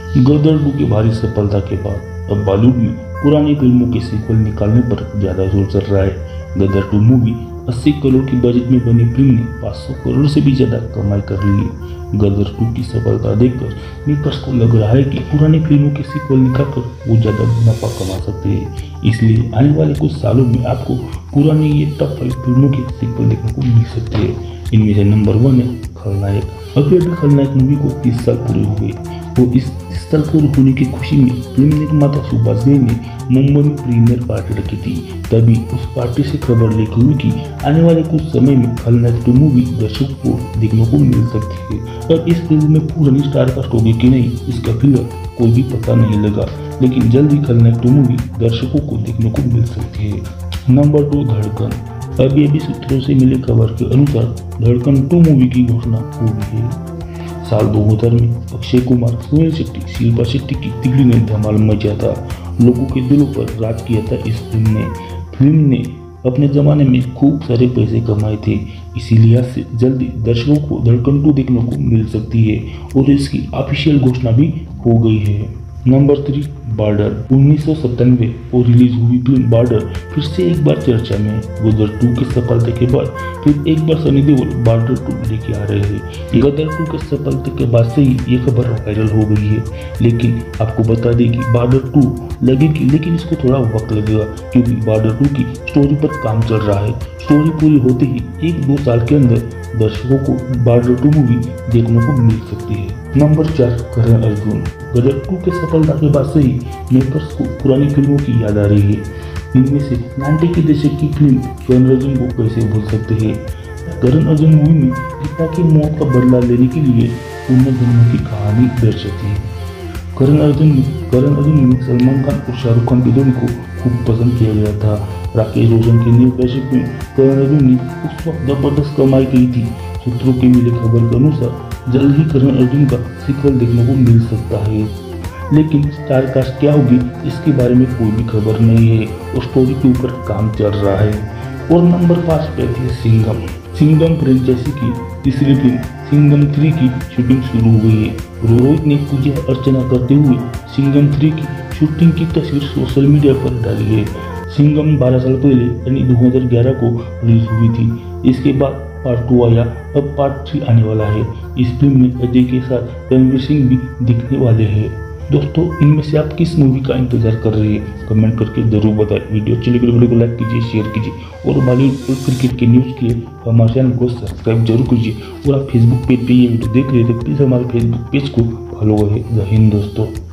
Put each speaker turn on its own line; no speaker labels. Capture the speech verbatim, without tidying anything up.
गदर to की भारी सफलता के बाद अब बॉलीवुड में पुरानी फिल्मों के सीक्वल निकालने पर ज्यादा जोर चल रहा है। गदर टू मूवी अस्सी करोड़ की बजट में बनी फिल्म ने पाँच सौ करोड़ से भी ज्यादा कमाई कर ली है। गदर टू की सफलता देखकर मेकर्स को लग रहा है कि पुरानी फिल्मों के सीक्वल निकालकर वो ज्यादा मुनाफा कमा सकते हैं। इसलिए आने वाले कुछ सालों में आपको पुरानी ये टॉप फाइव फिल्मों के सीक्वल देखने को मिल सकते हैं। इनमें से नंबर वन है खलनायक। अभी अभी खलनायक मूवी को तीस साल पूरे हुए। तो इस तीस साल पूरे होने की खुशी में फिल्म निर्माता सुभाष घई ने मुंबई में प्रीमियर पार्टी रखी थी। तभी उस पार्टी से खबर लीक हुई कि आने वाले कुछ समय में खलनायक टू मूवी दर्शकों को देखने को मिल सकती है। अब इस फिल्म में पुरानी स्टार कास्ट होगी कि नहीं, इसका फिलहाल कोई भी पता नहीं लगा, लेकिन जल्द ही खलनायक टू मूवी दर्शकों को देखने को मिल सकती है। नंबर टू धड़कन। अभी अभी सूत्रों से मिले खबर के अनुसार धड़कन टू मूवी की घोषणा हो गई है। साल दो हज़ार में अक्षय कुमार, सुनील शेट्टी, शिल्पा शेट्टी की तिगड़ी ने धमाल मचा था। लोगों के दिलों पर राज किया था इस फिल्म ने। फिल्म ने अपने जमाने में खूब सारे पैसे कमाए थे, इसीलिए से जल्दी दर्शकों को धड़कन टू देखने को मिल सकती है और इसकी ऑफिशियल घोषणा भी हो गई है। Number three Border. उन्नीस सौ सत्तानवे और रिलीज हुई फिल्म बॉर्डर फिर से एक बार चर्चा में। गदर टू की सफलता के बाद फिर एक बार सनी देओल बॉर्डर टू लेके आ रहे हैं। गदर टू की सफलता के बाद से ही ये खबर वायरल हो गई है, लेकिन आपको बता दें कि बॉर्डर टू लगेगी, लेकिन इसको थोड़ा वक्त लगेगा क्योंकि बॉर्डर टू की स्टोरी पर काम चल रहा है। स्टोरी पूरी होते ही एक दो साल के अंदर दर्शकों को बॉर्डर टू मूवी देखने को मिल सकती है। नंबर चार करण अर्जुन। गदर टू के सफलता के बाद से ही मेकर्स को पुरानी फिल्मों की याद आ रही है। इनमें से नाइन्टी के दशक की फिल्म करण अर्जुन को कैसे भूल सकते हैं। करण अर्जुन मूवी में पिता की मौत का बदला लेने के लिए पुनर्जन्म की कहानी दर्शाती है। करण अर्जुन में करण अर्जुन में सलमान खान और शाहरुख खान की जोड़ी को खूब पसंद किया गया था। राकेश रोशन की निर्देशित में करण अर्जुन ने उस वक्त जबरदस्त कमाई की थी। सूत्रों के मिले खबर के अनुसार जल्द ही करण अर्जुन का सीक्वल देखने को मिल सकता है, लेकिन स्टार कास्ट क्या होगी इसके बारे में कोई भी खबर नहीं है और स्टोरी के ऊपर काम चल रहा है। और नंबर पाँच पे है सिंघम। सिंघम फ्रेंचाइजी की तीसरी फिल्म सिंघम थ्री की शूटिंग शुरू हो गई है। रोहित ने पूजा अर्चना करते हुए सिंघम थ्री की शूटिंग की तस्वीर सोशल मीडिया पर डाली है। सिंघम बारह साल पहले यानी दो हज़ार ग्यारह को रिलीज हुई थी। इसके बाद पार्ट टू आया, अब पार्ट थ्री आने वाला है। इस फिल्म में अजय के साथ रणवीर सिंह भी दिखने वाले हैं। दोस्तों, इनमें से आप किस मूवी का इंतजार कर रहे हैं कमेंट करके जरूर बताएं। वीडियो अच्छी लगी तो वीडियो को लाइक कीजिए, शेयर कीजिए और बॉलीवुड और क्रिकेट के न्यूज़ के लिए हमारे चैनल को सब्सक्राइब जरूर कीजिए। और आप फेसबुक पेज पे ये वीडियो देख रहे थे, प्लीज़ हमारे फेसबुक पेज को फॉलो करें। जय हिंद दोस्तों।